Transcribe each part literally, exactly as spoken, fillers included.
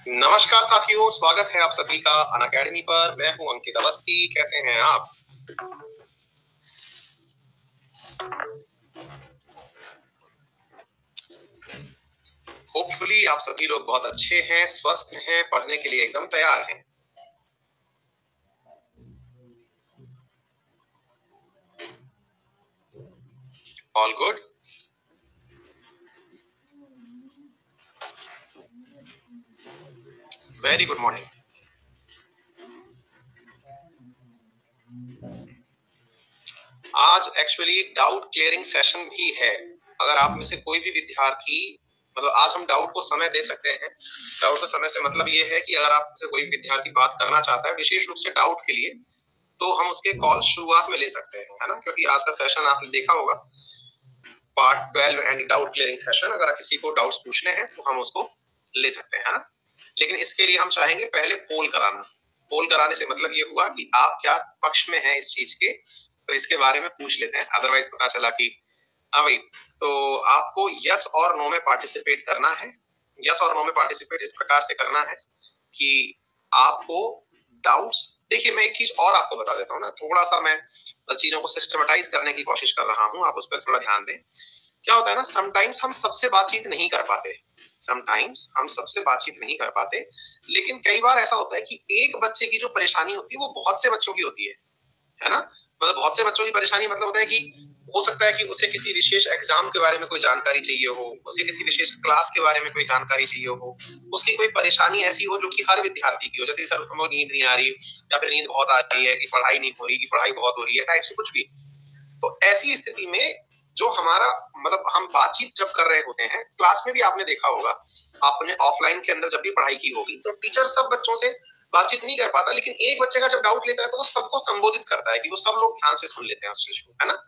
नमस्कार साथियों, स्वागत है आप सभी का अनअकैडमी पर। मैं हूं अंकित अवस्थी। कैसे हैं आप? होपफुली आप सभी लोग बहुत अच्छे हैं, स्वस्थ हैं, पढ़ने के लिए एकदम तैयार हैं। All good? Very good morning. आज एक्चुअली डाउट क्लियरिंग सेशन भी है। अगर आप में से कोई भी विद्यार्थी, मतलब आज हम डाउट को समय दे सकते हैं। डाउट को समय से मतलब ये है कि अगर आप में से कोई विद्यार्थी बात करना चाहता है विशेष रूप से डाउट के लिए, तो हम उसके कॉल शुरुआत में ले सकते हैं, है ना? क्योंकि आज का सेशन आपने देखा होगा, part twelve and doubt clearing session. अगर किसी को डाउट्स पूछने हैं तो हम उसको ले सकते हैं, है ना? लेकिन इसके लिए हम चाहेंगे पहले पोल कराना। पोल कराने से मतलब ये हुआ कि आप क्या पक्ष में हैं इस चीज के, तो इसके बारे में पूछ लेते हैं। अदरवाइज पता चला कि हाँ भाई, तो आपको यस और नो में पार्टिसिपेट करना है। यस और नो में पार्टिसिपेट इस प्रकार से करना है कि आपको डाउट्स, देखिए मैं एक चीज और आपको बता देता हूँ ना, थोड़ा सा मैं चीजों को सिस्टमेटाइज करने की कोशिश कर रहा हूँ, आप उस पर थोड़ा ध्यान दें। क्या होता है ना, समटाइम्स हम सबसे बातचीत नहीं कर पाते समटाइम्स हम सबसे बातचीत नहीं कर पाते लेकिन कई बार ऐसा होता है कि एक बच्चे की जो परेशानी होती है वो बहुत से बच्चों की होती है है ना? मतलब बहुत से बच्चों की परेशानी मतलब होता है कि हो सकता है कि उसे किसी विशेष एग्जाम के बारे में कोई जानकारी चाहिए हो, उसे किसी विशेष क्लास के बारे में कोई जानकारी चाहिए हो, उसकी कोई परेशानी ऐसी हो जो कि हर विद्यार्थी की हो, जैसे सर उसको नींद नहीं आ रही, या फिर नींद बहुत आ रही है, कि पढ़ाई नहीं हो रही, कि पढ़ाई बहुत हो रही है, टाइप से कुछ भी। तो ऐसी स्थिति में जो हमारा, मतलब हम बातचीत जब कर रहे होते हैं, क्लास में भी आपने देखा होगा, आपने ऑफलाइन के अंदर जब भी पढ़ाई की होगी, तो टीचर सब बच्चों से बातचीत नहीं कर पाता, लेकिन एक बच्चे का जब डाउट लेता है तो वो सबको संबोधित करता है कि वो सब लोग ध्यान से सुन लेते हैं उस चीज को, है ना?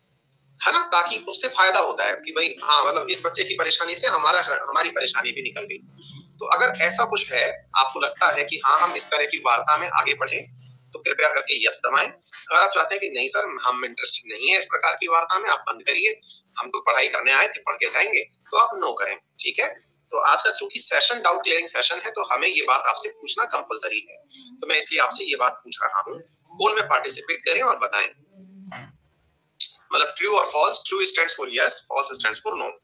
है ना? ताकि उससे फायदा होता है कि भाई हाँ, मतलब इस बच्चे की परेशानी से हमारा हमारी परेशानी भी निकल गई। तो अगर ऐसा कुछ है, आपको लगता है कि हाँ हम इस तरह की वार्ता में आगे बढ़े, तो कृपया करके यस दबाएं। अगर आप चाहते हैं कि नहीं सर हम इंटरेस्टेड नहीं है इस प्रकार की वार्ता में, आप बंद करिए, हम तो पढ़ाई करने आए थे, पढ़ के जाएंगे, तो आप नो करें। ठीक है? तो आज का चूंकि सेशन डाउट क्लियरिंग सेशन है, तो हमें ये बात आपसे पूछना कंपलसरी है, तो मैं इसलिए आपसे ये बात पूछ रहा हूँ। पोल में पार्टिसिपेट करें और बताएं, मतलब ट्रू और false. True stands for yes, false stands for no.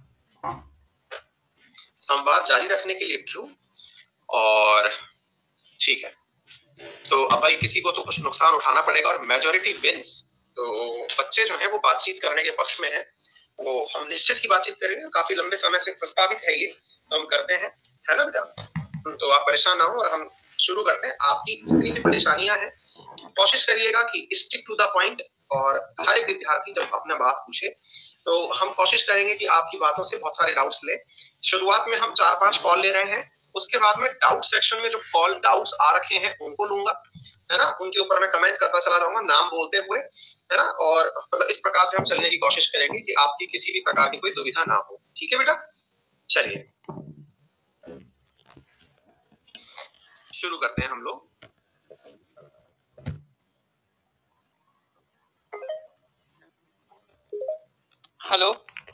संवाद जारी रखने के लिए ट्रू, और ठीक है, तो अब भाई किसी को तो कुछ नुकसान उठाना पड़ेगा और मेजॉरिटी विंस। तो बच्चे जो है वो बातचीत करने के पक्ष में है, वो हम निश्चित ही बातचीत करेंगे, काफी लंबे समय से प्रस्तावित है ये, हम करते हैं, है ना बेटा? तो आप परेशान ना हो और हम शुरू करते हैं। आपकी जितनी भी परेशानियां हैं कोशिश करिएगा कि स्टिक टू द पॉइंट, और हर एक विद्यार्थी जब अपना बात पूछे तो हम कोशिश करेंगे कि आपकी बातों से बहुत सारे डाउट्स ले। शुरुआत में हम चार पांच कॉल ले रहे हैं, उसके बाद में डाउट सेक्शन में जो कॉल डाउट्स आ रखे हैं उनको लूंगा, है ना? उनके ऊपर मैं कमेंट करता चला जाऊंगा नाम बोलते हुए, है ना? और मतलब इस प्रकार से हम चलने की कोशिश करेंगे कि आपकी किसी भी प्रकार की कोई दुविधा ना हो। ठीक है बेटा? चलिए शुरू करते हैं हम लोग। हेलो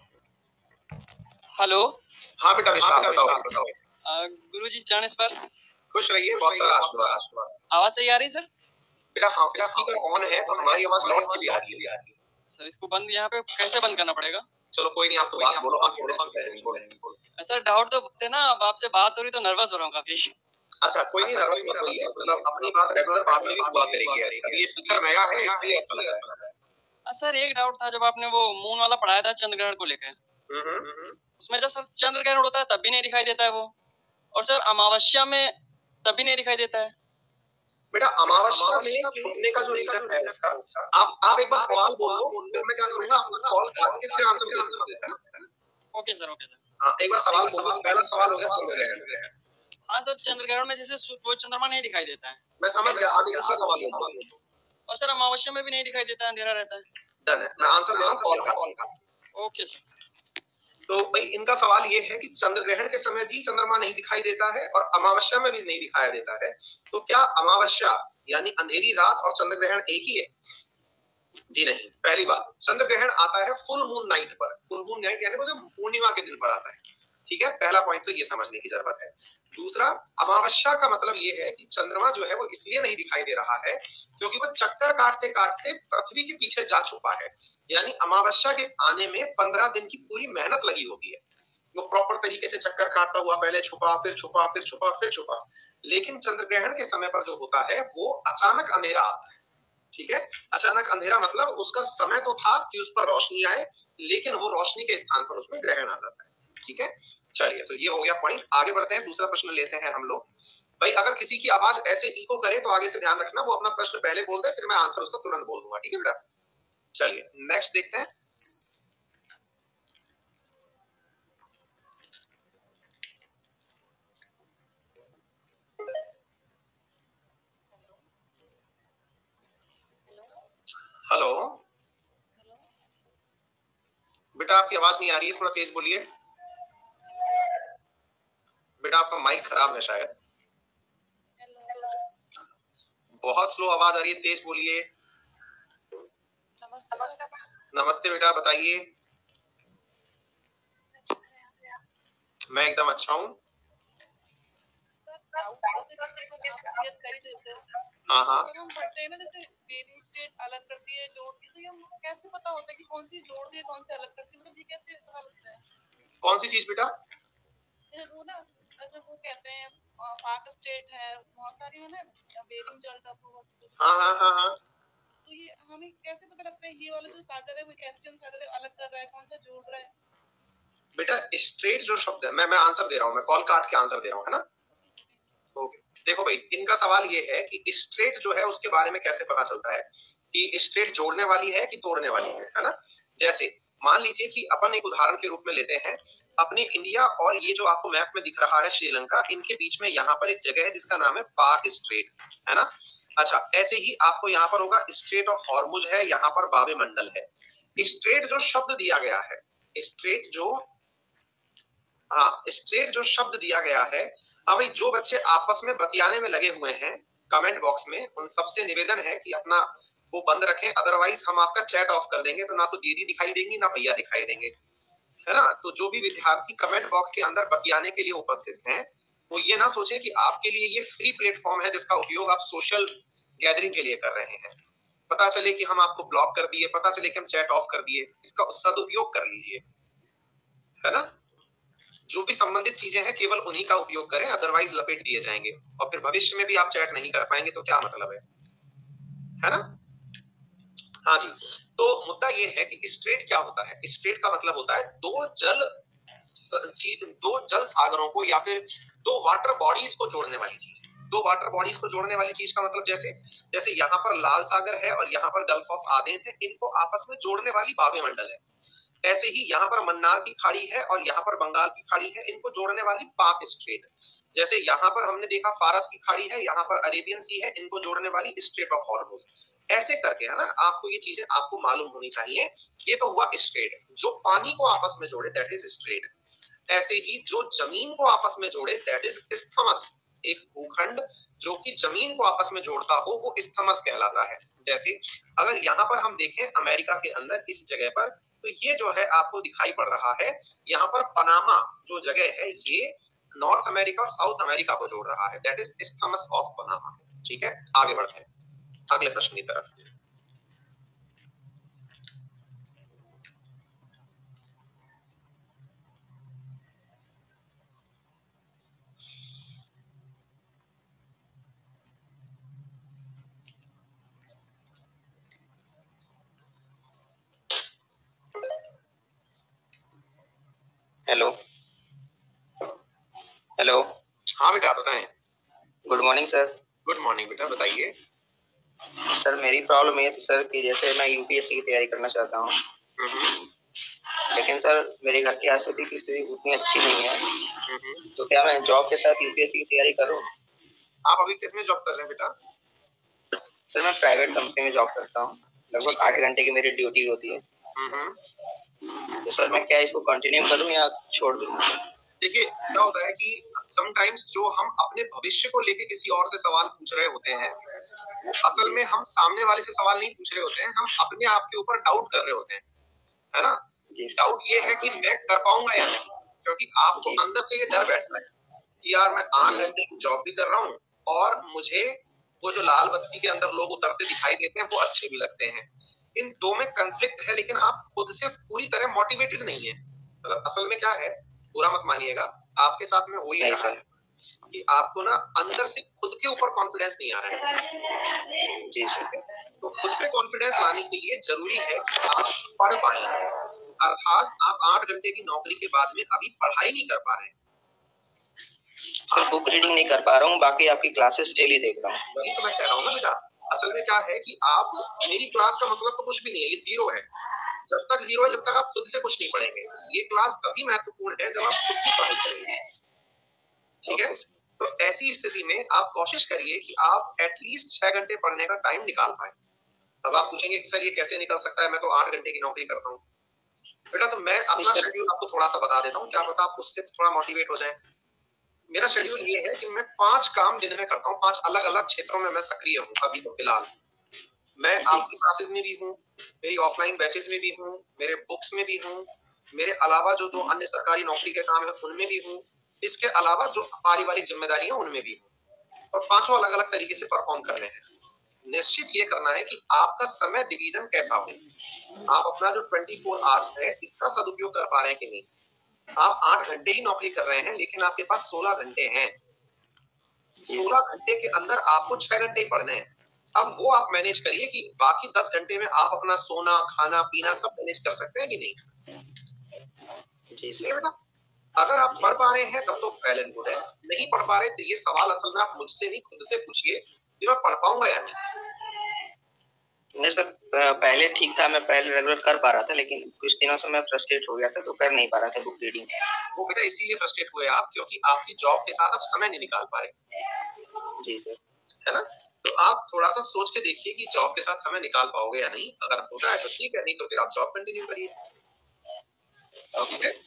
हेलो हाँ बेटा विश्वास, बताओ बताओ। गुरुजी चरण स्पर्श। खुश रहिए, बहुत सारा आशीर्वाद। आवाज सही आ रही सर? बेटा हाँ, स्पीकर ऑन है तो हमारी आवाज लौट के भी आ रही है। सर इसको बंद यहाँ पे कैसे बंद करना पड़ेगा? चलो कोई नहीं, आप तो बात बोलो, आप थोड़े चुप रहेंगे, बोलेंगे। सर डाउट तो थे ना, अब आपसे बात हो रही तो नर्वस हो रहा हूँ काफी। अच्छा कोई नहीं, नर्वस मत होइए, मतलब अपनी बात रेगुलर बात में भी हुआ करेगी ऐसा। ये फीचर नया है इसलिए ऐसा लग रहा है। सर एक डाउट था, जब आपने वो मून वाला पढ़ाया था चंद्र ग्रहण को लेकर, उसमें जब सर चंद्र ग्रहण होता है तब भी नहीं दिखाई देता है वो, और सर अमावस्या में तब भी नहीं दिखाई देता है। बेटा अमावस्या में छूटने का जो रीजन है इसका, आप आप एक बार सवाल बोलो, फिर मैं क्या करूंगा आपको कॉल करके फिर आंसर दे दूंगा। Okay sir, okay sir. हाँ एक बार सवाल बोलो, पहला सवाल हो गया चंद्र ग्रहण। हाँ सर, चंद्र ग्रहण में जैसे वो चंद्रमा नहीं दिखाई देता है। मैं समझ गया, आगे दूसरा सवाल बोलो। और सर अमावस्या में भी नहीं दिखाई देता है, अंधेरा रहता है। डन है, मैं आंसर दे रहा हूँ कॉल का। Okay sir. तो भाई इनका सवाल ये है कि चंद्र ग्रहण के समय भी चंद्रमा नहीं दिखाई देता है और अमावस्या में भी नहीं दिखाया देता है, तो क्या अमावस्या यानी अंधेरी रात और चंद्र ग्रहण एक ही है? जी नहीं। पहली बात, चंद्र ग्रहण आता है फुल मून नाइट पर। फुल मून नाइट यानी वो जो पूर्णिमा के दिन पर आता है। ठीक है, पहला पॉइंट तो ये समझने की जरूरत है। दूसरा, अमावस्या का मतलब ये है कि चंद्रमा जो है वो इसलिए नहीं दिखाई दे रहा है क्योंकि वो चक्कर काटते काटते पृथ्वी के पीछे जा छुपा है। यानी अमावस्या के आने में पंद्रह दिन की पूरी मेहनत लगी होती है। वो प्रॉपर तरीके से चक्कर काटता हुआ पहले छुपा, फिर छुपा, फिर छुपा, फिर छुपा। लेकिन चंद्र ग्रहण के समय पर जो होता है वो अचानक अंधेरा आता है। ठीक है, अचानक अंधेरा मतलब उसका समय तो था कि उस पर रोशनी आए, लेकिन वो रोशनी के स्थान पर उसमें ग्रहण आ जाता है। ठीक है, चलिए, तो ये हो गया पॉइंट। आगे बढ़ते हैं, दूसरा प्रश्न लेते हैं हम लोग। भाई अगर किसी की आवाज ऐसे इको करे तो आगे से ध्यान रखना, वो अपना प्रश्न पहले बोल दे, फिर मैं आंसर उसका तुरंत बोल दूंगा। ठीक है बेटा, चलिए नेक्स्ट देखते हैं। हेलो बेटा, आपकी आवाज नहीं आ रही है, थोड़ा तेज बोलिए। बेटा आपका माइक खराब है शायद, बहुत स्लो आवाज आ रही है, तेज बोलिए। नमस्ते बेटा, बताइए। मैं एकदम अच्छा हूँ। हाँ हाँ, हम पढ़ते हैं ना, जैसे बेरिंग स्टेट अलग करती है, जोड़ती है, तो ये कैसे पता होता है कि कौन सी जोड़ती है, कौन सी अलग करती है? मतलब ये कैसे पता लगता है? कौन सी चीज बेटा? वो ना, जैसे वो कहते हैं पाक स्टेट है, बहुत सारी है ना, बेरिंग चलता है। हाँ हाँ हाँ हाँ, तो ये हमें कैसे पता लगता है ये वाला जो सागर है वो कैस्पियन सागर है, अलग कर रहा है, कौन सा जोड़ रहा है? बेटा स्ट्रेट जो शब्द है, मैं मैं आंसर दे रहा हूँ, मैं कॉल काट के आंसर दे रहा हूँ, है ना? ओके, देखो भाई, इनका सवाल ये है कि स्ट्रेट जो है उसके बारे में कैसे पता चलता है कि स्ट्रेट जोड़ने वाली है कि तोड़ने वाली है, है ना? जैसे मान लीजिए कि अपन एक उदाहरण के रूप में लेते हैं, अपने इंडिया और ये जो आपको मैप में दिख रहा है श्रीलंका, इनके बीच में यहाँ पर एक जगह है जिसका नाम है पाक स्ट्रेट, है ना? अच्छा, ऐसे ही आपको यहाँ पर होगा स्ट्रेट ऑफ हॉर्मुज है, यहाँ पर बाबे मंडल है। स्ट्रेट जो शब्द दिया गया है, स्ट्रेट जो हाँ स्ट्रेट जो शब्द दिया गया है, अभी जो बच्चे आपस में बतियाने में लगे हुए हैं कमेंट बॉक्स में, उन सबसे निवेदन है कि अपना वो बंद रखें, अदरवाइज हम आपका चैट ऑफ कर देंगे, तो ना तो दीदी दिखाई देंगी ना भैया दिखाई देंगे, है ना? तो जो भी विद्यार्थी कमेंट बॉक्स के अंदर बतियाने के लिए उपस्थित हैं, वो ये ना सोचे कि आपके लिए ये फ्री प्लेटफॉर्म है जिसका उपयोग आप सोशल गैदरिंग के लिए कर रहे हैं। पता चले कि हम आपको ब्लॉक कर दिए, पता चले कि हम चैट ऑफ कर दिए, इसका सदुपयोग कर लीजिए, है ना? जो भी संबंधित चीजें हैं केवल उन्हीं का उपयोग करें, अदरवाइज लपेट दिए जाएंगे और फिर भविष्य में भी आप चैट नहीं कर पाएंगे, तो क्या मतलब है, है ना? हाँ जी, तो मुद्दा ये है कि स्ट्रेट क्या होता है? स्ट्रेट का मतलब होता है दो जल दो जल सागरों को या फिर दो वाटर बॉडीज को जोड़ने वाली चीज। दो वाटर बॉडीज को जोड़ने वाली चीज का मतलब जैसे जैसे यहाँ पर लाल सागर है और यहाँ पर गल्फ ऑफ आदेन है, इनको आपस में जोड़ने वाली बाबे मंडल है। ऐसे ही यहाँ पर मन्नार की खाड़ी है और यहाँ पर बंगाल की खाड़ी है, इनको जोड़ने वाली पाक स्ट्रेट। जैसे यहाँ पर हमने देखा फारस की खाड़ी है, यहाँ पर अरेबियन सी है, इनको जोड़ने वाली स्ट्रेट ऑफ हॉर्मुज। ऐसे करके, है ना, आपको ये चीजें आपको मालूम होनी चाहिए। ये तो हुआ स्ट्रेट, जो पानी को आपस में जोड़े दैट इज स्ट्रेट। ऐसे ही जो जमीन को आपस में जोड़े दैट इज स्थमस। एक भूखंड जो कि जमीन को आपस में जोड़ता हो वो स्थमस कहलाता है। जैसे अगर यहाँ पर हम देखें अमेरिका के अंदर इस जगह पर, तो ये जो है आपको दिखाई पड़ रहा है, यहाँ पर पनामा जो जगह है ये नॉर्थ अमेरिका और साउथ अमेरिका को जोड़ रहा है, that is isthmus of Panama. ठीक है, आगे बढ़ते हैं अगले प्रश्न की तरफ। हेलो हेलो हाँ बेटा बताएं। Good morning sir. Good morning बेटा, बताइए। सर मेरी प्रॉब्लम ये थी सर कि जैसे मैं यूपीएससी की तैयारी करना चाहता हूँ, लेकिन सर मेरे घर की आर्थिक की स्थिति उतनी अच्छी नहीं है, तो क्या मैं जॉब के साथ यूपीएससी की तैयारी करूँ? आप अभी किस में जॉब कर रहे हैं बेटा? सर मैं प्राइवेट कंपनी में जॉब करता हूँ, लगभग आठ घंटे की मेरी ड्यूटी होती है। तो सर मैं क्या इसको कंटिन्यू करूँ या छोड़ दूँ? देखिए क्या होता है कि समटाइम्स जो हम अपने भविष्य को लेके किसी और से सवाल पूछ रहे होते हैं, वो असल में हम सामने वाले से सवाल नहीं पूछ रहे होते हैं, हम अपने आप के ऊपर डाउट कर रहे होते हैं, है ना? डाउट ये है कि मैं कर पाऊंगा या नहीं, क्योंकि आपको अंदर से ये डर बैठता है कि यार मैं आठ घंटे की जॉब भी कर रहा हूँ और मुझे वो जो लाल बत्ती के अंदर लोग उतरते दिखाई देते हैं वो अच्छे भी लगते हैं। इन दो में कंफ्लिक्ट है, लेकिन आप खुद से पूरी तरह मोटिवेटेड नहीं है। मतलब असल में क्या है, बुरा मत मानिएगा, आपके साथ में हो ही रहा है कि आपको ना अंदर से खुद के ऊपर कॉन्फिडेंस नहीं आ रहा है। जी सर। तो खुद पे कॉन्फिडेंस लाने के लिए जरूरी है कि आप पढ़ पाए, अर्थात आप आठ घंटे की नौकरी के बाद में अभी पढ़ाई नहीं कर पा रहे हैं। सर बुक रीडिंग नहीं कर पा रहा हूँ, बाकी आपकी क्लासेस डेली देख रहा हूँ। वही तो मैं कह रहा हूँ ना बेटा, असल में क्या है कि आप, मेरी क्लास का मतलब तो कुछ भी नहीं है, ये जीरो है। जब तक जीरो है, जब तक आप खुद से कुछ नहीं पढ़ेंगे। ये क्लास तभी महत्वपूर्ण है जब आप खुद की पढ़ाई करेंगे। ठीक है, तो ऐसी स्थिति में आप कोशिश करिए कि आप एटलीस्ट छह घंटे पढ़ने का टाइम निकाल पाए। अब आप पूछेंगे कि सर ये कैसे निकल सकता है, मैं तो आठ घंटे की नौकरी करता हूँ। बेटा तो मैं अपना शेड्यूल आपको थोड़ा सा बता देता हूँ, क्या पता आप उससे थोड़ा मोटिवेट हो जाए। मेरा शेड्यूल ये है कि मैं पांच काम दिन में करता हूँ, पांच अलग अलग क्षेत्रों में मैं सक्रिय हूँ अभी तो फिलहाल। मैं आपकी क्लासेस में भी हूँ, मेरी ऑफलाइन बैचेस में भी हूँ, मेरे बुक्स में भी हूँ, मेरे अलावा जो दो अन्य सरकारी नौकरी के काम है उनमें भी हूँ, इसके अलावा जो पारिवारिक जिम्मेदारियां उनमें भी हूँ, और पांचों अलग अलग तरीके से परफॉर्म कर रहे हैं। निश्चित ये करना है कि आपका समय डिवीजन कैसा हो, आप अपना जो चौबीस आवर्स है इसका सदुपयोग कर पा रहे हैं कि नहीं। आप आठ घंटे ही नौकरी कर रहे हैं, लेकिन आपके पास सोलह घंटे हैं। सोलह घंटे के अंदर आपको छह घंटे ही पढ़ने हैं। अब वो आप मैनेज करिए कि बाकी दस घंटे में आप अपना सोना, खाना, पीना सब मैनेज कर सकते हैं कि नहीं। जी सर। बेटा अगर आप पढ़ पा रहे हैं तब तो वेल एंड गुड है, नहीं पढ़ पा रहे तो ये सवाल असल में आप मुझसे नहीं खुद से पूछिए कि मैं पढ़ पाऊंगा या नहीं। नहीं सर, पहले ठीक था, मैं पहले रेगुलर कर पा रहा था, लेकिन कुछ दिनों से मैं फ्रस्ट्रेट हो गया था तो कर नहीं पा रहा था बुक रीडिंग। वो बेटा इसीलिए फ्रस्ट्रेट हुए आप क्योंकि आपकी जॉब के साथ आप समय नहीं निकाल पा रहे। जी सर। है ना, तो आप थोड़ा सा सोच के देखिए कि जॉब के साथ समय निकाल पाओगे या नहीं। अगर होता है तो ठीक है, नहीं तो फिर आप जॉब कंटिन्यू करिए। ओके।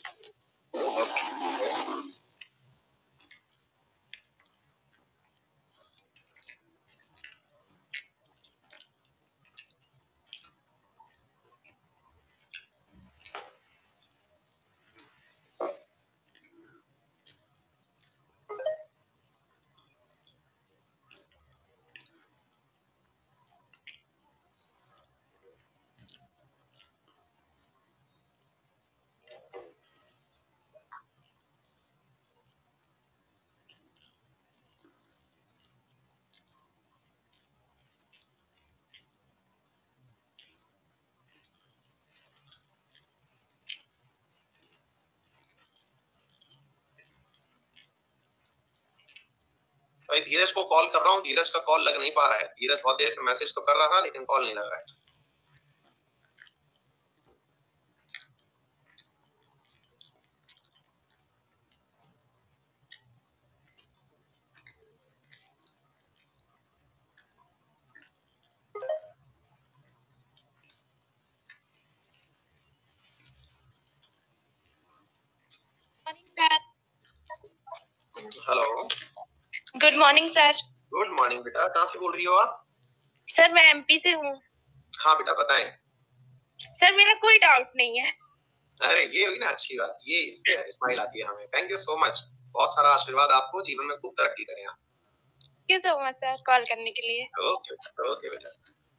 भाई धीरज को कॉल कर रहा हूँ, धीरज का कॉल लग नहीं पा रहा है। धीरज बहुत देर से मैसेज तो कर रहा था लेकिन कॉल नहीं लग रहा है। Hello, good morning sir. Good morning बेटा, कहाँ से बोल रही हो आप? सर मैं एमपी से हूँ। हाँ बेटा बताएं। सर मेरा कोई डाउट नहीं है। अरे ये हुई ना अच्छी बात, ये इससे स्माइल आती है हमें। थैंक यू सो मच, बहुत सारा आशीर्वाद आपको, जीवन में खूब तरक्की करें आप। Thank you so much sir call करने के लिए। ओके ओके बेटा।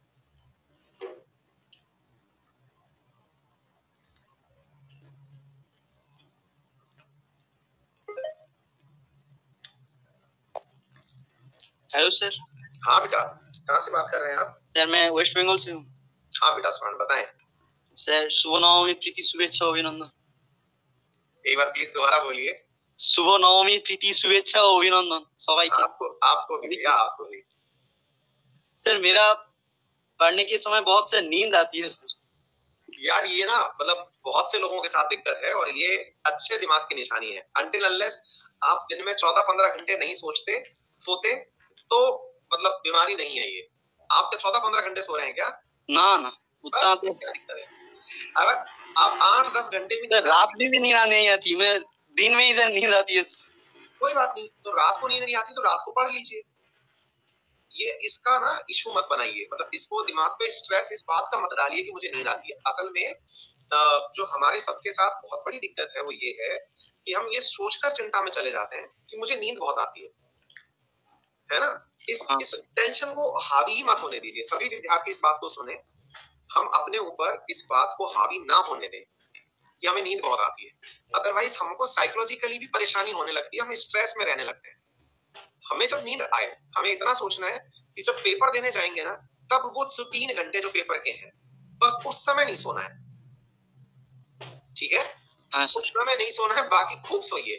Hello sir. हाँ बेटा, कहाँ से बात कर रहे हैं आप? सर मैं वेस्ट बंगाल से हूँ। हाँ बेटा स्वर्ण बताएं। सर शुभ नवमी प्रीति शुभेच्छा अभिनंदन। एक बार प्लीज दोबारा बोलिए। शुभ नवमी प्रीति शुभेच्छा अभिनंदन सबाई के। आपको आपको भी या आपको भी। सर मेरा पढ़ने के समय बहुत से नींद आती है सर। यार ये ना मतलब बहुत से लोगों के साथ दिक्कत है और ये अच्छे दिमाग की निशानी है। अनटिल अनलेस आप दिन में चौदह पंद्रह घंटे नहीं सोचते सोते तो मतलब बीमारी नहीं है ये। आप तो चौदह पंद्रह घंटे सो रहे हैं क्या? ना ना उतना तो क्या दिक्कत है? अगर आप आठ दस घंटे भी रात में भी नींद नहीं आती, मैं दिन में ही सर नींद आती है। कोई बात नहीं, तो रात को नींद नहीं आती तो रात को पढ़ लीजिए। ये इसका ना इशू मत बनाइए, मतलब इसको दिमाग पे स्ट्रेस इस बात का मत डालिए कि मुझे नींद आती है। असल में जो हमारे सबके साथ बहुत बड़ी दिक्कत है वो ये है कि हम ये सोचकर चिंता में चले जाते हैं कि मुझे नींद बहुत आती है, है ना। इस हाँ। इस टेंशन को हावी ही मत होने दीजिए। सभी विद्यार्थी इस बात को सुने, हम अपने ऊपर इस बात को हावी ना होने दें कि हमें नींद बहुत आती है। अदरवाइज हमको साइकोलॉजिकली भी परेशानी होने लगती है, हम स्ट्रेस में रहने लगते हैं। हमें जब नींद आए, हमें इतना सोचना है कि जब पेपर देने जाएंगे ना, तब वो जो तीन घंटे जो पेपर के हैं, बस उस समय नहीं सोना है, ठीक है। हाँ, उस समय नहीं सोना है, बाकी खूब सोइए,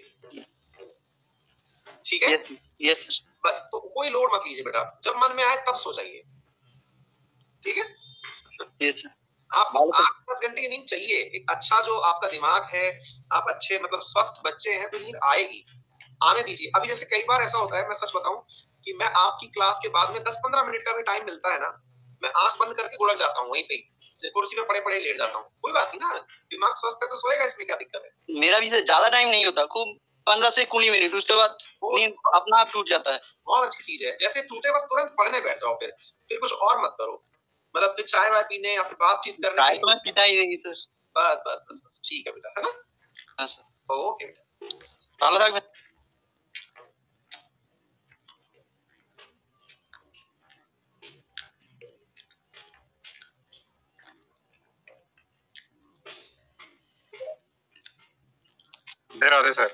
ठीक है। Yes sir. तो कोई लोड मत लीजिए बेटा, जब मन में आए तब सो जाइए, ठीक है। Yes sir. आपको आठ दस घंटे की नींद चाहिए। एक अच्छा जो आपका दिमाग है, आप अच्छे मतलब स्वस्थ बच्चे हैं, तो नींद आएगी, आने दीजिए। अभी जैसे कई बार ऐसा होता है, मैं सच बताऊं कि मैं आपकी क्लास के बाद में दस पंद्रह मिनट का भी टाइम मिलता है ना, मैं आंख बंद करके गुड़क जाता हूँ, वहीं पे कुर्सी पे पड़े पड़े लेट जाता हूँ। कोई बात नहीं ना, दिमाग स्वस्थ है तो सोएगा, इसमें क्या दिक्कत है। मेरा भी ज्यादा टाइम नहीं होता, खूब पंद्रह से कुछ मिनट, उसके बाद नींद अपना आप टूट जाता है। बहुत अच्छी चीज है, जैसे टूटे बस तुरंत पढ़ने बैठ जाओ, फिर फिर कुछ और मत करो, मतलब फिर चाय वाय पीने या फिर बातचीत करने। चाय तो मैं पीता ही नहीं सर। बस बस बस बस ठीक है बेटा, है ना। हाँ सर। ओके बेटा। राधे सर।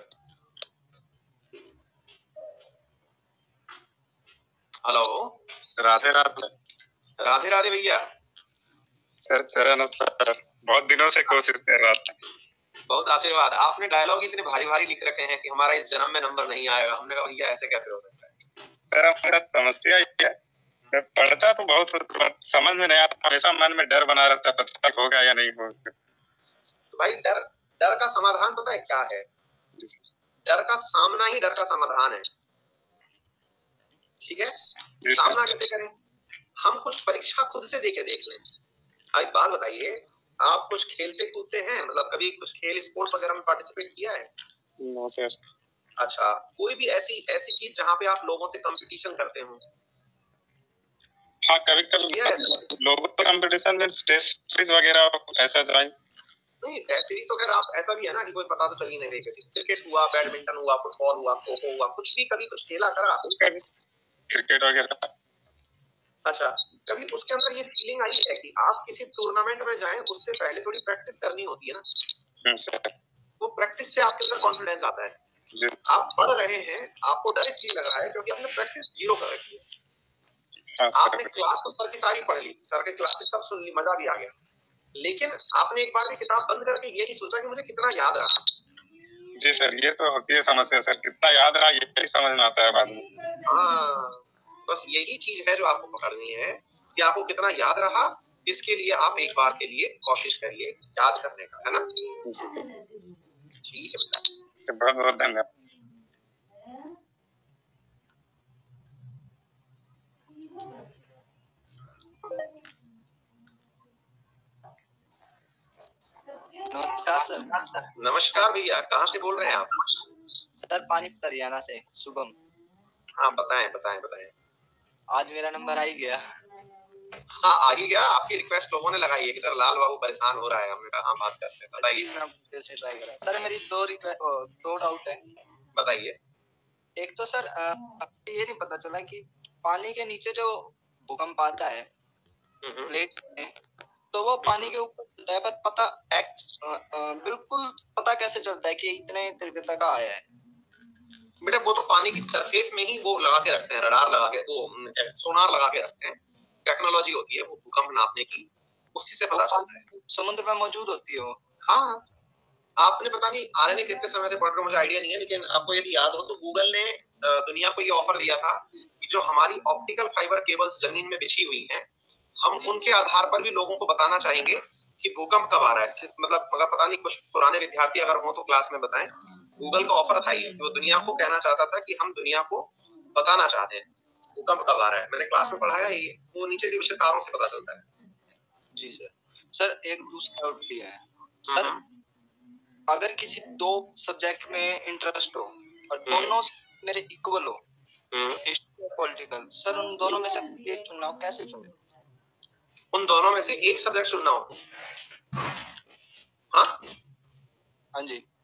हेलो। राधे राधे। राधे राधे भैया। सर चरण नमस्कार, बहुत दिनों से कोशिश कर रहा था। बहुत आशीर्वाद। आपने डायलॉग इतने भारी भारी लिख रखे हैं कि हमारा इस जन्म में नंबर नहीं आएगा। हमने कहा भैया ऐसे कैसे हो सकता है। सर हमारा समस्या ये है, मैं पढ़ता तो बहुत समझ में नहीं आता, हमेशा मन में डर बना रहता, पता होगा या नहीं होगा। तो भाई डर डर का समाधान पता है क्या है? डर का सामना ही डर का समाधान है, ठीक है। सामना कैसे करें? हम कुछ परीक्षा खुद से देके देख लें। एक बात बताइए, आप कुछ खेलते कूदते हैं, मतलब कभी कुछ खेल स्पोर्ट्स वगैरह में पार्टिसिपेट किया है? No sir. अच्छा, कोई भी ऐसी ऐसी चीज जहाँ पे आप लोगों से कंपटीशन करते हो? हाँ कभी कभी लोगों का कंपटीशन में टेस्ट सीरीज वगैरह ऐसा ज्वाइन नहीं, टेस्ट सीरीज वगैरह आप ऐसा भी है ना कि कोई पता तो चल ही नहीं रही, किसी क्रिकेट हुआ, बैडमिंटन हुआ, फुटबॉल हुआ, खो खो हुआ, कुछ भी कभी कुछ खेला करा? क्रिकेट वगैरह। अच्छा, कभी उसके अंदर ये फीलिंग आई है कि आप किसी टूर्नामेंट में जाएं, उससे पहले थोड़ी प्रैक्टिस करनी होती है ना? वो प्रैक्टिस से आपके अंदर कॉन्फिडेंस आता है। आप पढ़ रहे हैं, आपको डर इसलिए लग रहा है क्योंकि आपने प्रैक्टिस जीरो कर रखी है। आपने क्लास तो सर की सारी पढ़ ली, सर के क्लासेस सब सुन ली, मजा भी आ गया, लेकिन आपने एक बार भी किताब बंद करके ये नहीं सोचा कि मुझे कितना याद रहा। जी सर, ये तो होती है समस्या सर, कितना याद रहा ये नहीं समझ में आता है बाद में। हाँ, बस यही चीज है जो आपको पकड़नी है कि आपको कितना याद रहा। इसके लिए आप एक बार के लिए कोशिश करिए याद करने का, है ना। ठीक है बेटा, बहुत बहुत धन्यवाद। नमस्कार सर। नमस्कार भैया, कहाँ से बोल रहे हैं आप? सर पानीपत हरियाणा से शुभम। हाँ बताएं बताएं बताएं। आज मेरा नंबर आ ही गया। हाँ आ ही गया। आपकी रिक्वेस्ट लोगों ने लगाई है कि सर लाल बाबू परेशान हो रहा है, हमने कहा हाँ बात करते हैं, बताइए। ट्राई करा सर, मेरी दो रिक्वेस्ट दो डाउट है। बताइए। एक तो सर ये नहीं पता चला कि पानी के नीचे जो भूकंप आता है प्लेट्स में, तो वो पानी के ऊपर सतह पर पता एक्ट बिल्कुल पता कैसे चलता है कि इतने तीव्रता का आया है? बेटा वो तो पानी की सरफेस में ही वो लगा के रखते हैं, रडार लगा के, वो सोनार लगा के रखते हैं, टेक्नोलॉजी होती है वो भूकंप नापने की, उसी से पता चलता है। समुद्र में मौजूद होती है वो। हाँ, आपने पता नहीं आने ने कितने समय से पढ़ रहे हो, मुझे आइडिया नहीं है, लेकिन आपको यदि याद हो तो गूगल ने दुनिया को ये ऑफर दिया था कि जो हमारी ऑप्टिकल फाइबर केबल्स जमीन में बिछी हुई हैं, हम उनके आधार पर भी लोगों को बताना चाहेंगे कि भूकंप कब आ रहा है। मतलब अगर पता नहीं कुछ पुराने विद्यार्थी अगर हो तो क्लास में बताएं। गूगल का ऑफर था ये, वो दुनिया को कहना चाहता था कि हम दुनिया को बताना चाहते हैं भूकंप कब आ रहा है। मैंने क्लास में पढ़ाया ये, वो नीचे के विषय तारों से पता चलता है। जी सर। सर एक दूसरा डाउट भी है सर, अगर किसी दो सब्जेक्ट में इंटरेस्ट हो और दोनों मेरे इक्वल हो, हिस्ट्री और पॉलिटिकल, सर उन दोनों में से एक चुनना हो, कैसे चुने? उन दोनों में से एक सब्जेक्ट चुनना हो? हाँ हाँ जी।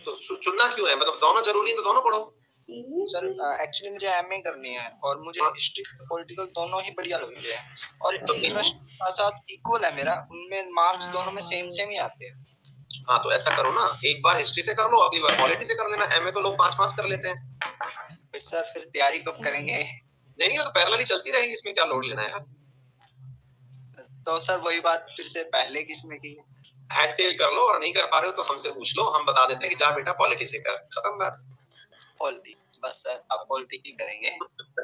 तो चुनना क्यों है? मतलब दोनों जरूरी है तो दोनों पढ़ो। सर एक्चुअली मुझे एमए करनी है और मुझे हिस्ट्री पॉलिटिकल दोनों ही बढ़िया लगते हैं और इंटरेस्ट साथ साथ इक्वल है मेरा, उनमें मार्क्स दोनों में सेम सेम ही आते हैं। हाँ तो ऐसा करो ना, एक बार हिस्ट्री से कर लो, अगली बार पॉलिटी से कर लेना। एमए तो लोग पांच पांच कर लेते हैं। फिर सर फिर तैयारी कब करेंगे? नहीं नहीं, तो पैरेलली चलती रहेगी, इसमें क्या लोड लेना है यार। तो सर वही बात फिर से पहले किसमें की? हेड टेल कर लो, और नहीं कर पा रहे हो तो हमसे पूछ लो, हम बता देते हैं कि जा बेटा पॉलिटी से कर, खत्म बात। पॉलिटी बस सर, आप पॉलिटी ही करेंगे।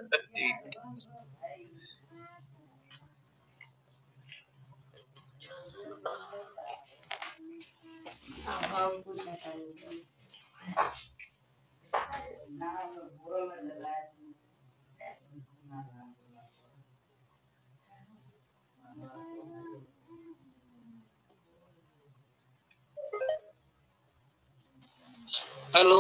Hello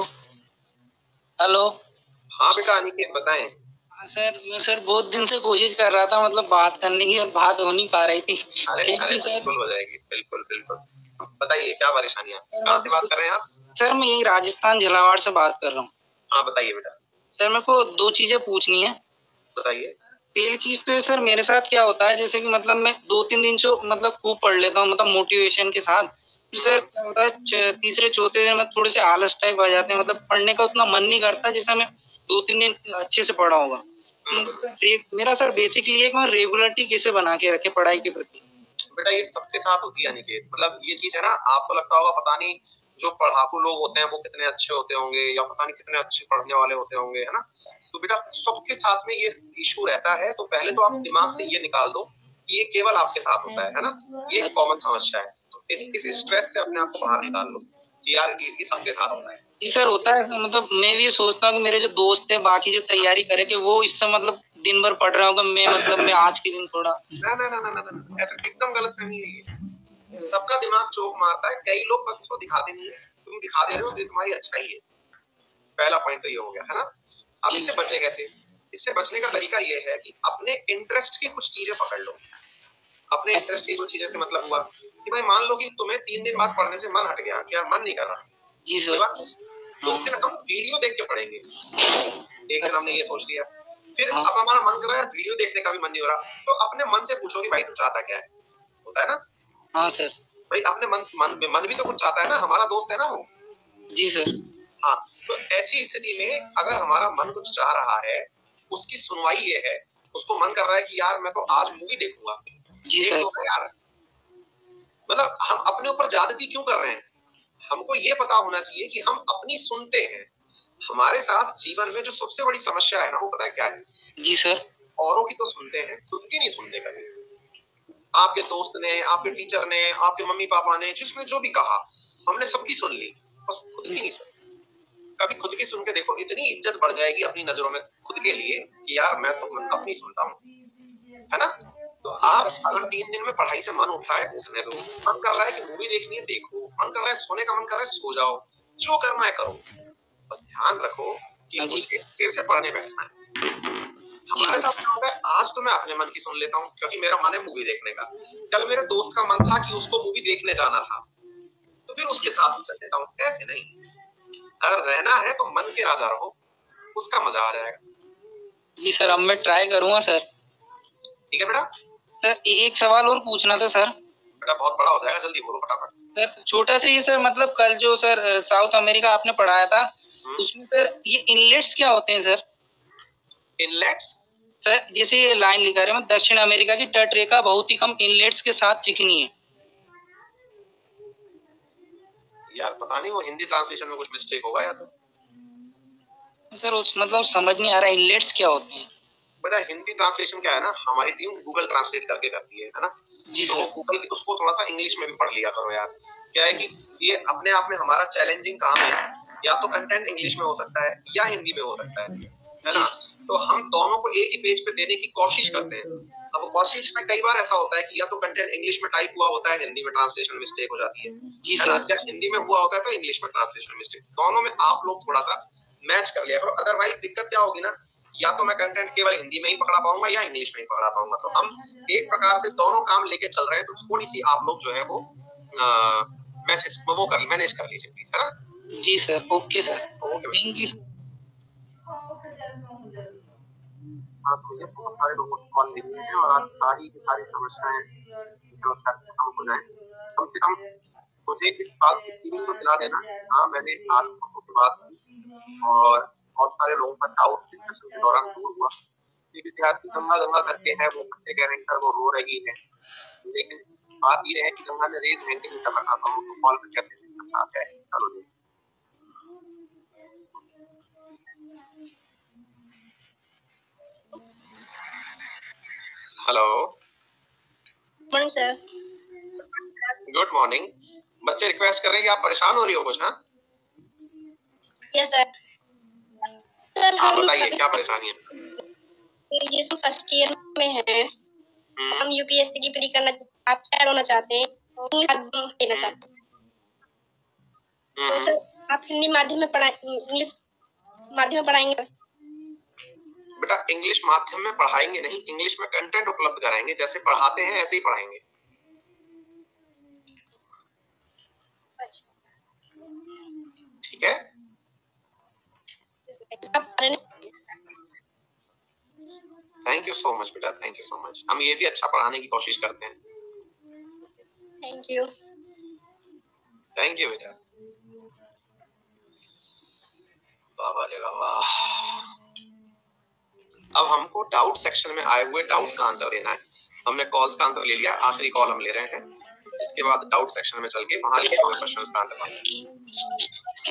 hello. हाँ बेटा अनिकेत बताएं। सर मैं सर बहुत दिन से कोशिश कर रहा था मतलब बात करने की, और बात हो नहीं पा रही थी। अरे अरे बिल्कुल हो जाएगी, बिल्कुल बिल्कुल। बताइए क्या परेशानी है, कहाँ से बात कर रहे हैं आप? सर मैं यही राजस्थान झालावाड़ से बात कर रहा हूँ। हाँ बताइए बेटा। सर मेरे को दो चीजें पूछनी है। बताइए। पहली चीज तो सर मेरे साथ क्या होता है, जैसे कि मतलब मैं दो तीन दिन से मतलब खूब पढ़ लेता हूँ मतलब मोटिवेशन के साथ, फिर सर क्या होता है तीसरे चौथे दिन में थोड़े से आलस टाइप आ जाते हैं, मतलब पढ़ने का उतना मन नहीं करता जैसा मैं दो तीन दिन अच्छे से पढ़ा होगा। मेरा सर बेसिकली एक मैं रेगुलरिटी कैसे बना के रखे पढ़ाई के प्रति। बेटा ये सबके साथ होती है अनिकेत, मतलब ये चीज है ना, आपको लगता होगा पता नहीं जो पढ़ाकू लोग होते हैं वो कितने अच्छे होते होंगे, या पता नहीं कितने अच्छे पढ़ने वाले होते होंगे, है ना। तो बेटा सबके साथ में ये इशू रहता है, तो पहले तो आप दिमाग से ये निकाल दो कि ये केवल आपके साथ होता है, है ना। ये कॉमन समस्या है, तो इस इस स्ट्रेस से अपने आप को बाहर निकाल लो कि यार ये सबके साथ होता है। सर होता है, मतलब मैं भी सोचता हूँ कि मेरे जो दोस्त है बाकी जो तैयारी करे कि वो इससे मतलब दिन भर पढ़ रहा होगा, मैं मतलब मैं आज के दिन थोड़ा ना ना ना ना ना ऐसा एकदम गलत फहमी है ये। सबका दिमाग चौक मारता है, कई लोग बस उसको दिखाते नहीं है, तुम दिखा दे रहे हो तो तुम्हारी अच्छाई है। पहला पॉइंट तो ये हो गया, है ना। अब इससे बचे कैसे? इससे बचने का तरीका ये है कि अपने इंटरेस्ट की कुछ चीजें पकड़ लो। अपने इंटरेस्ट की कुछ चीजें से मतलब हुआ कि भाई मान लो कि तुम्हें तीन दिन बाद पढ़ने से मन हट गया कि यार मन नहीं कर रहा, जी सर, तो फिर हम वीडियो देख के पढ़ेंगे। एक दिन हमने ये सोच लिया, फिर अब हमारा मन कर रहा है वीडियो देखने का भी मन नहीं हो रहा, तो अपने मन से पूछो कि भाई तू चाहता क्या है, होता है ना। हाँ सर। भाई अपने मन मन मन भी तो कुछ चाहता है ना, हमारा दोस्त है ना वो। जी सर। हाँ तो ऐसी स्थिति में अगर हमारा मन कुछ चाह रहा है, उसकी सुनवाई ये है, उसको मन कर रहा है कि यार मैं तो आज मूवी देखूंगा, जी सर। यार मतलब हम अपने ऊपर ज्यादती क्यों कर रहे हैं? हमको ये पता होना चाहिए कि हम अपनी सुनते हैं। हमारे साथ जीवन में जो सबसे बड़ी समस्या है ना, वो पता है क्या है? जी सर। औरों की तो सुनते हैं, खुद की नहीं सुनते कभी। आपके दोस्त ने, आपके टीचर ने, आपके मम्मी पापा ने, जिसने जो भी कहा हमने सबकी सुन ली, बस खुद की नहीं सुनी। कभी खुद की सुन के देखो, इतनी इज्जत बढ़ जाएगी अपनी नजरों में खुद के लिए कि यार मैं तो अपनी सुनता हूँ, है ना। तो आप अगर तीन दिन में पढ़ाई से मन उठाए, उठने दो। मन कर रहा है कि मूवी देखनी है देखो, मन कर रहा है सोने का मन कर रहा है सो जाओ, जो करना है करो, बस ध्यान रखो कि मुझे फिर से पढ़ने बैठना है। हमारे साथ क्या होता है, आज तो मैं अपने मन की सुन लेता हूँ क्योंकि मेरा मन है मूवी देखने का, कल मेरे दोस्त का मन था कि उसको मूवी देखने जाना था, तो फिर उसके साथ चल देता हूँ। ऐसे नहीं, अगर रहना है तो मन के राजा रहो, उसका मजा आ जाएगा। जी सर, अब मैं ट्राई करूंगा सर। ठीक है बेटा। सर एक सवाल और पूछना था सर। बेटा बहुत बड़ा हो जाएगा, जल्दी बोलो फटाफट। सर छोटा सा ये सर, मतलब कल जो सर साउथ अमेरिका आपने पढ़ाया था, उसमें सर ये इनलेट्स क्या होते हैं सर? इनलेट्स सर जैसे ये लाइन लिखा रहे हैं, दक्षिण अमेरिका की तटरेखा बहुत ही कम इनलेट्स के साथ चिकनी है। यार पता नहीं, वो हिंदी ट्रांसलेशन में कुछ मिस्टेक होगा या तो। सर उस मतलब समझ नहीं आ रहा इनलेट्स क्या होते हैं। बेटा हिंदी ट्रांसलेशन क्या है ना, हमारी टीम गूगल ट्रांसलेट करके करती है, है ना। जी सर। तो गूगल उसको थोड़ा सा इंग्लिश में भी पढ़ लिया करो यार। क्या है कि ये अपने आप में हमारा चैलेंजिंग काम है, या तो कंटेंट इंग्लिश में हो सकता है या हिंदी में हो सकता है, है ना। तो हम दोनों को एक ही पेज पे देने की कोशिश करते हैं। अब कोशिश में कई बार ऐसा होता है कि या तो कंटेंट इंग्लिश में टाइप हुआ होता है, हिंदी में ट्रांसलेशन मिस्टेक हो जाती है, जी सर। या हिंदी में हुआ होता है तो इंग्लिश में ट्रांसलेशन मिस्टेक। दोनों में आप लोग थोड़ा सा मैच कर लिया करो, अदरवाइज दिक्कत क्या होगी ना, या तो मैं कंटेंट केवल हिंदी में ही पकड़ा पाऊंगा या इंग्लिश में ही पकड़ा पाऊंगा। तो हम एक प्रकार से दोनों काम लेके चल रहे हैं, तो थोड़ी सी आप लोग जो है वो मैसेज वो कर मैनेज कर लीजिए प्लीज, है ना। जी sir, okay sir, thank you. हाँ, तो मुझे बहुत सारे लोगों को कॉल मिली है और आज सारी की सारी समस्याएं जो खत्म हो जाए। कम से कम मुझे इस बात की फीलिंग तो दिला देना। हाँ, मैंने आज लोगों से बात की और बहुत सारे लोगों का डाउट डिस्कशन के दौरान दूर हुआ। ये विद्यार्थी गंगा गंगा करके है, वो बच्चे कह रहे हैं सर वो रो रही है, लेकिन बात ये है कि गंगा ने रेज हैंड नहीं कर रखा था, उनको कॉल पे कैसे अच्छा है। चलो जी, hello, morning sir. Good morning. बच्चे रिक्वेस्ट कर रहे हैं कि आप परेशान हो रही हो कुछ? हाँ यस सर। सर आप हम बताइए क्या परेशानी है? ग्रेजुएशन फर्स्ट ईयर में हैं, हम यूपीएससी की प्री करना, आप तैयार होना चाहते हैं, देना चाहते हैं, तो सर आप हिंदी माध्यम में पढ़ा इंग्लिश माध्यम में पढ़ाएंगे? बेटा इंग्लिश माध्यम में पढ़ाएंगे नहीं, इंग्लिश में कंटेंट उपलब्ध कराएंगे, जैसे पढ़ाते हैं ऐसे ही पढ़ाएंगे। ठीक है, थैंक यू सो मच बेटा, थैंक यू सो मच। हम ये भी अच्छा पढ़ाने की कोशिश करते हैं। थैंक यू, थैंक यू बेटा। बाबा रे बाबा। अब हमको डाउट सेक्शन में आए हुए डाउट्स का आंसर देना है। हमने कॉल्स का आंसर ले लिया, आखिरी कॉल हम ले रहे हैं। इसके बाद डाउट सेक्शन में चल के वहां लिखे हुए क्वेश्चंस का आंसर देना।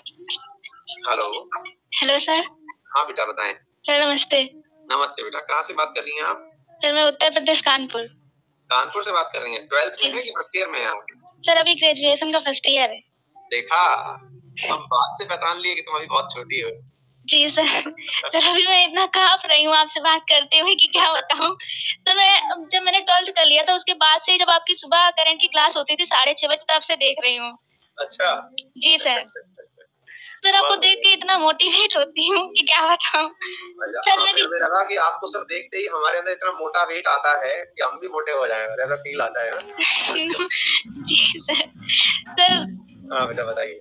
Hello hello sir. हाँ बेटा बताएं। सर नमस्ते। नमस्ते बेटा, कहाँ से बात कर रही हैं आप? सर मैं उत्तर प्रदेश कानपुर। कानपुर से बात कर रही हैं। ट्वेल्थ में है कि फर्स्ट ईयर में है आप? सर अभी ग्रेजुएशन का फर्स्ट ईयर है। देखा, हम बात से पहचान लिए कि तुम अभी बहुत छोटी हो। जी सर। सर अभी मैं इतना कांप रही हूँ आपसे बात करते हुए कि क्या बताऊँ। तो मैं जब मैंने ट्वेल्थ कर लिया था उसके बाद से जब आपकी सुबह करंट की क्लास होती थी साढ़े छह बजे, तब से देख रही हूँ। अच्छा जी सर। सर आपको देख के इतना मोटिवेट होती हूँ कि क्या बताऊँ। सर मेरी लगा कि आपको सर देखते ही हमारे अंदर इतना मोटा वेट आता है कि हम भी मोटे हो जाएंगे, ऐसा फील आता है। जी सर। सर हाँ बेटा बताइए।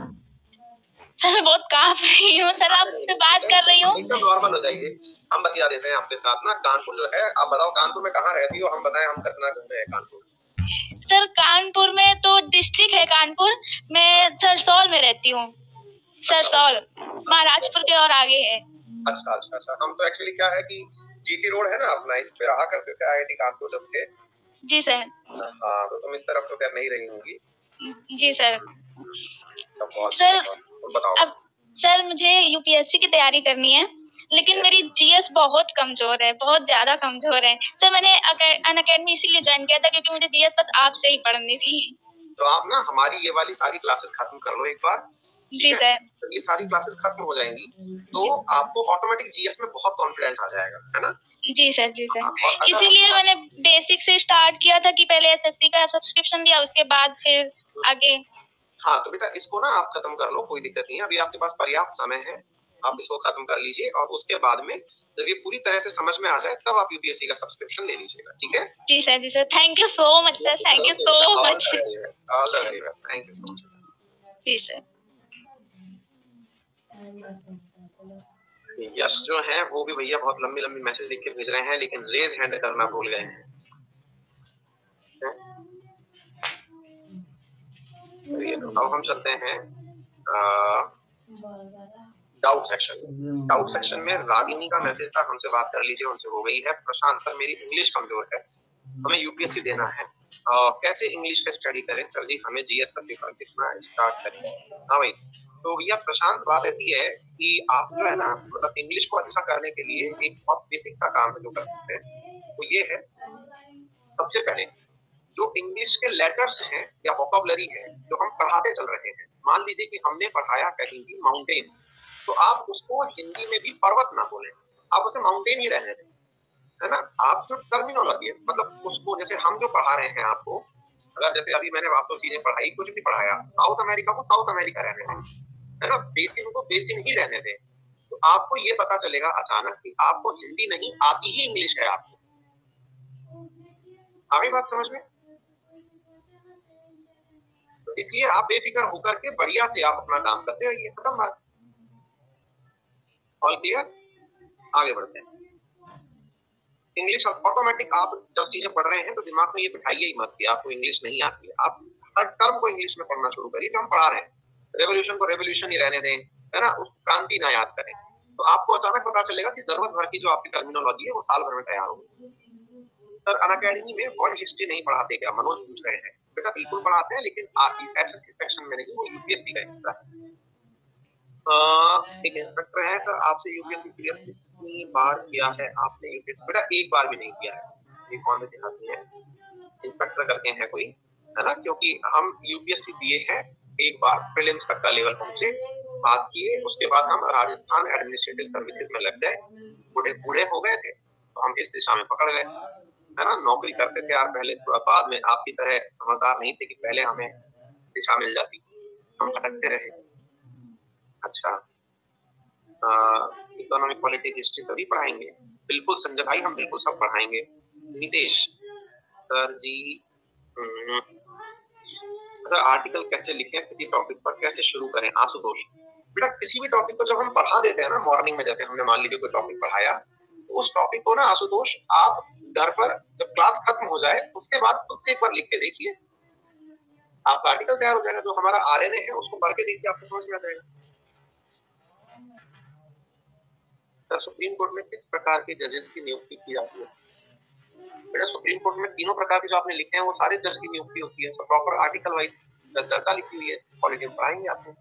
सर मैं बहुत कांप रही हूँ सर, आपसे बात कर रही हूँ। एकदम नॉर्मल हो जाइए, हम बतिया देते हैं आपके साथ ना। कानपुर जो है, आप बताओ कानपुर में कहाँ रहती हो, हम बताएं हम कितना घूमे हैं कानपुर। सर कानपुर में तो डिस्ट्रिक्ट है कानपुर, मैं सरसौल में रहती हूँ। सरसौल महाराजपुर के और आगे है। अच्छा अच्छा अच्छा। हम तो एक्चुअली क्या है कि जीटी रोड है ना अपना, इस पे रहा करते थे आईआईटी कानपुर जब थे। जी सर। हाँ तो तुम इस तरफ तो कर नहीं रही होंगी। जी सर। सर बताओ। अब सर मुझे यूपीएससी की तैयारी करनी है, लेकिन मेरी जीएस बहुत कमजोर है, बहुत ज्यादा कमजोर है। सर मैंने अनअकैडमी इसीलिए ज्वाइन किया था क्योंकि मुझे जीएस बस आपसे ही पढ़नी थी। तो आप ना हमारी ये वाली सारी क्लासेस खत्म कर लो एक बार। जी सर। तो ये सारी क्लासेस खत्म हो जाएंगी तो आपको ऑटोमेटिक जीएस में बहुत कॉन्फिडेंस आ जाएगा, है ना? जी सर। जी सर। इसीलिए मैंने बेसिक से स्टार्ट किया था कि पहले एसएससी का सब्सक्रिप्शन लिया, उसके बाद फिर आगे। हाँ तो बेटा इसको ना आप खत्म कर लो, कोई दिक्कत नहीं है, अभी आपके पास पर्याप्त समय है, आप इसको खत्म कर लीजिए और उसके बाद में जब ये पूरी तरह से समझ में आ जाए तब आप यूपीएससी का सब्सक्रिप्शन ले लीजिएगा, ठीक है? जी सर। जी sir. Thank you so much sir, thank you so much. All the very best, thank you so much. जी सर। यश जो है वो भी भैया बहुत लंबी लंबी मैसेज लिख के भेज रहे हैं, लेकिन रेज हैंड करना भूल गए हैं। अब हम चलते हैं डाउट सेक्शन। डाउट सेक्शन में रागिनी का मैसेज था, हमसे बात कर लीजिए, उनसे हो गई है। प्रशांत सर मेरी इंग्लिश कमजोर है, हमें यूपीएससी देना है, आ, कैसे इंग्लिश पे स्टडी करें सर जी, हमें जीएस का पेपर लिखना स्टार्ट करें। हाँ भाई, तो भैया प्रशांत बात ऐसी है कि आप जो है ना मतलब इंग्लिश को अच्छा करने के लिए एक बहुत बेसिक सा काम है जो कर सकते हैं, वो ये है सबसे पहले जो इंग्लिश के लेटर्स हैं या वोकैबुलरी है जो हम पढ़ाते चल रहे हैं, मान लीजिए कि हमने पढ़ाया कहीं भी माउंटेन, तो आप उसको हिंदी में भी पर्वत ना बोलें, आप उसे माउंटेन ही रहने दें, है ना? आप जो टर्मिनोलॉजी है मतलब उसको, जैसे हम जो पढ़ा रहे हैं आपको, अगर जैसे अभी मैंने आपको चीजें पढ़ाई, कुछ भी पढ़ाया, साउथ अमेरिका को साउथ अमेरिका रहने दें, है ना? बेसिन को बेसिन ही रहने दें, तो आपको ये पता चलेगा अचानक कि आपको हिंदी नहीं आती ही इंग्लिश है आपको। आ गई बात समझ में? तो इसलिए आप बेफिक्र होकर के बढ़िया से आप अपना काम करते रहिए। खत्म बात। All clear? आगे बढ़ते हैं। इंग्लिश ऑटोमेटिक आप जब चीजें पढ़ रहे हैं तो दिमाग में ये बिठाइए ही मत कि आपको इंग्लिश नहीं आती है। आप हर टर्म को इंग्लिश में पढ़ना शुरू करिए। हम पढ़ा रहे हैं, रेवोल्यूशन को रेवोल्यूशन ही रहने दें, है ना, उस क्रांति ना याद करें, तो आपको अचानक पता चलेगा कि जरूरत भर की जो आपकी टर्मिनोलॉजी है वो साल भर में तैयार होगी। सर अनअकैडमी में वर्ल्ड हिस्ट्री नहीं पढ़ाते क्या? मनोज पूछ रहे हैं। बेटा बिल्कुल पढ़ाते हैं, लेकिन आपकी एसएससी सेक्शन में नहीं, वो यूपीएससी का हिस्सा है। एक इंस्पेक्टर है सर, आपसे यूपीएससी क्लियर कितनी बार किया है आपने यूपीएससी? बेटा एक बार भी नहीं किया है। ये कौन दिखाती है? इंस्पेक्टर करके हैं कोई, है ना, क्योंकि हम यूपीएससी दिए हैं, एक बार प्रीलिम्स तक का लेवल पहुंचे, पास किए, उसके बाद हम राजस्थान एडमिनिस्ट्रेटिव सर्विसेज में लग गए, बूढ़े बूढ़े हो गए थे तो हम इस दिशा में पकड़ गए, है ना। नौकरी करते थे यार पहले, थोड़ा बाद में आपकी तरह समझदार नहीं थे कि पहले हमें दिशा मिल जाती, हम भटकते रहे। अच्छा, इकोनॉमिक पॉलिटिक्स हिस्ट्री सभी पढ़ाएंगे? बिल्कुल संजय भाई, हम बिल्कुल सब पढ़ाएंगे। नितेश सर जी, अगर आर्टिकल कैसे लिखें किसी टॉपिक पर, कैसे शुरू करें? आशुतोष बेटा किसी भी टॉपिक को जब हम पढ़ा देते हैं ना मॉर्निंग में, जैसे हमने मान लीजिए कोई टॉपिक पढ़ाया, तो उस टॉपिक को ना आशुतोष आप घर पर जब क्लास खत्म हो जाए उसके बाद खुद से एक बार लिख के देखिए, आपका आर्टिकल तैयार हो जाएगा। जो हमारा आरएनए है उसको पढ़ के देखिए, आपको समझ में आ जाएगा। सर सुप्रीम कोर्ट में किस प्रकार के जजेस की नियुक्ति की जाती है? बेटा सुप्रीम कोर्ट में तीनों प्रकार के जो आपने लिखे हैं वो सारे जज की नियुक्ति होती है। तो प्रॉपर आर्टिकल वाइज चर्चा लिखी हुई है, क्वालिटी में पढ़ाएंगे आपको।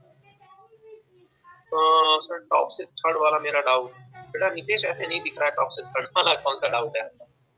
तो सर टॉप से थर्ड वाला मेरा डाउट, बेटा नितेश ऐसे नहीं दिख रहा है, टॉप से थर्ड वाला कौन सा डाउट है,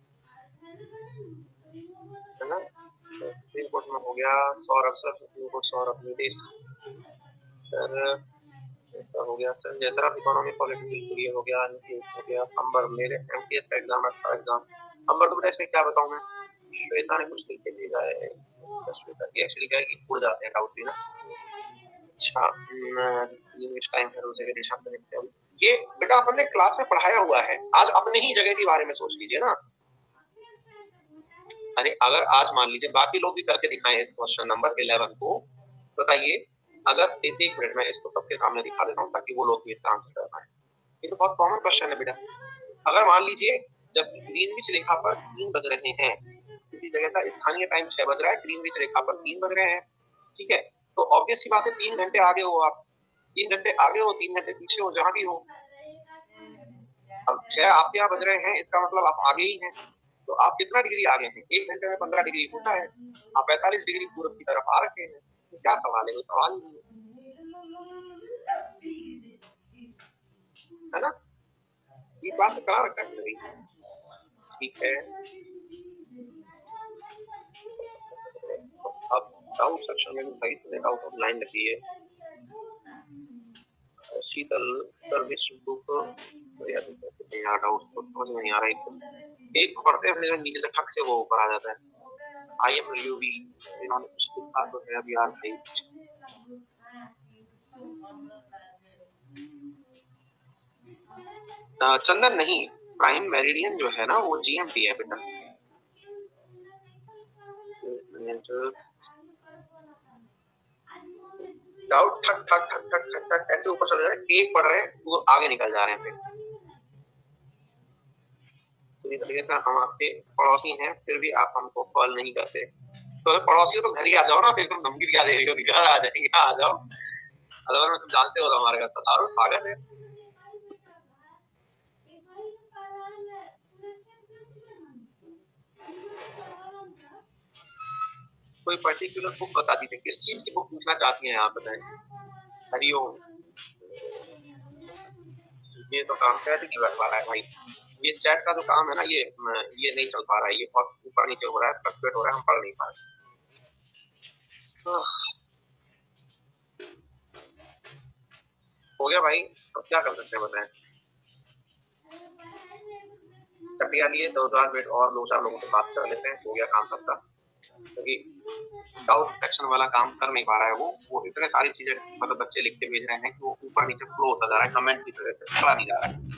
है ना? तो सुप्रीम कोर्ट में हो गया Saurabh sir, supreme court Saurabh, Nitesh sir ऐसा हो गया सर, जैसा आप इकोनॉमिक पॉलिटिकल ये हो गया, हो गया अंबर, मेरे एमटीएस का एग्जाम है एग्जाम अंबर, तो बेटा इसमें क्या बताऊं मैं? श्वेता ने कुछ लिख के भेजा है, श्वेता की एक्चुअली क्या है कि उड़ जाते हैं डाउट भी ना। अच्छा इंग्लिश टाइम है रोजे के दिशा में, ये बेटा आपने क्लास में पढ़ाया हुआ है, आज अपने ही जगह के बारे में सोच लीजिए ना। अरे अगर आज मान लीजिए बाकी लोग भी करके दिखाएं इस क्वेश्चन नंबर इलेवन को, बताइए अगर एक एक मिनट में इसको सबके सामने दिखा देता हूँ ताकि वो लोग भी इसका आंसर कर पाए। ये तो बहुत कॉमन क्वेश्चन है बेटा। अगर मान लीजिए जब ग्रीनविच रेखा पर तीन बज रहे हैं, किसी जगह का स्थानीय टाइम छह बज रहा है, ग्रीनविच रेखा पर तीन बज रहे हैं, ठीक है, तो ऑब्वियस सी बात है तीन घंटे आगे हो आप, तीन घंटे आगे हो, तीन घंटे पीछे हो, जहां भी हो। अब छह आपके यहाँ बज रहे हैं, इसका मतलब आप आगे ही हैं, तो आप कितना डिग्री आगे हैं? एक घंटे में पंद्रह डिग्री होता है, आप पैंतालीस डिग्री पूरब की तरफ आ रखे हैं। क्या सवाल है? कोई सवाल नहीं है ना, ये क्लास करा रखा है, ठीक है। अब डाउट सेक्शन में भाई तुमने डाउट ऑफ लाइन रखी है। शीतल सर्विस बुक यार कैसे यहाँ डाउट तो समझ में नहीं आ रहा है, एक पढ़ते हैं नीचे से ठक से वो ऊपर आ जाता है। आई एम यू भी इन्होंने कुछ लिखा तो है अभी यार भाई, चंदन नहीं, प्राइम मेरिडियन जो है ना वो जीएमटी है बेटा। डाउट ठक ठक ठक ठक ठक ठक ऐसे ऊपर चले जा रहे हैं, एक पढ़ रहे हैं वो आगे निकल जा रहे हैं। फिर सही तरीके से हम आपके पड़ोसी हैं फिर भी आप हमको कॉल नहीं करते, तो पड़ोसी हो तो घर ही आ जाओ ना, फिर तुम धमकी क्या दे रही हो कि घर आ जाएंगे, आ जाओ। अगर तुम जानते हो तो हमारे घर पधारो, स्वागत है। कोई पर्टिकुलर बुक बता दीजिए, किस चीज की बुक पूछना चाहती हैं आप बताएं। हरिओम, ये तो काम सेट की कर पा रहा है भाई, ये चैट का जो काम है ना ये ये नहीं चल पा रहा है, ये बहुत ऊपर नीचे हो रहा है, फ्लक्चुएट हो रहा है, हम पढ़ नहीं पा रहे। हो गया भाई, अब क्या कर सकते हैं बताएं। कटिया लिए दो चार मिनट और दो चार लोगों से बात कर लेते हैं, हो गया काम सबका, क्योंकि डाउट सेक्शन वाला काम कर नहीं पा रहा है वो वो इतने सारी चीजें मतलब बच्चे लिख के भेज रहे हैं कि वो ऊपर नीचे फ्लो होता जा रहा है, कमेंट की तरह से पढ़ा नहीं जा रहा है।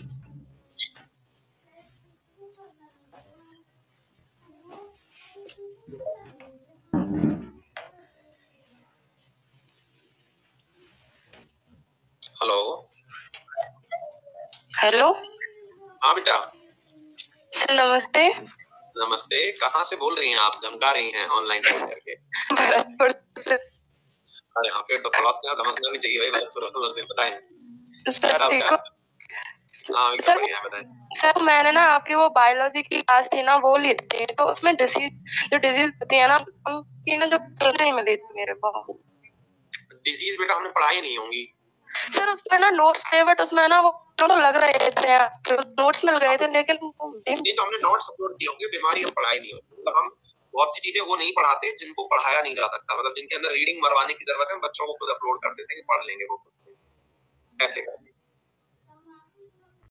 हेलो। हाँ बेटा। सर नमस्ते। नमस्ते, कहाँ से बोल रही हैं आप? धमका रही हैं ऑनलाइन फोन करके। भरतपुर से। अरे हाँ, फिर तो क्लास में धमकना भी चाहिए भाई। भरतपुर से बताएं। सर देखो, हाँ सर बढ़िया है, बताएं। सर मैंने ना आपकी वो बायोलॉजी की क्लास थी ना, वो ली थी, तो उसमें डिसीज जो डिजीज होती है ना उनकी ना जो नहीं मिली थी मेरे को। डिजीज बेटा हमने पढ़ाई नहीं होंगी सर। उसमें ना नोट्स थे, बट उसमें ना वो तो लग रहे थे, नोट्स मिल गए थे, लेकिन नहीं तो हमने नोट्स अपलोड किए होंगे। बीमारी हम पढ़ाई नहीं होगी, मतलब हम बहुत सी चीजें वो नहीं पढ़ाते जिनको पढ़ाया नहीं जा सकता, मतलब जिनके अंदर रीडिंग मरवाने की जरूरत है, बच्चों को खुद अपलोड कर देते हैं कि पढ़ लेंगे वो खुद, ऐसे करते।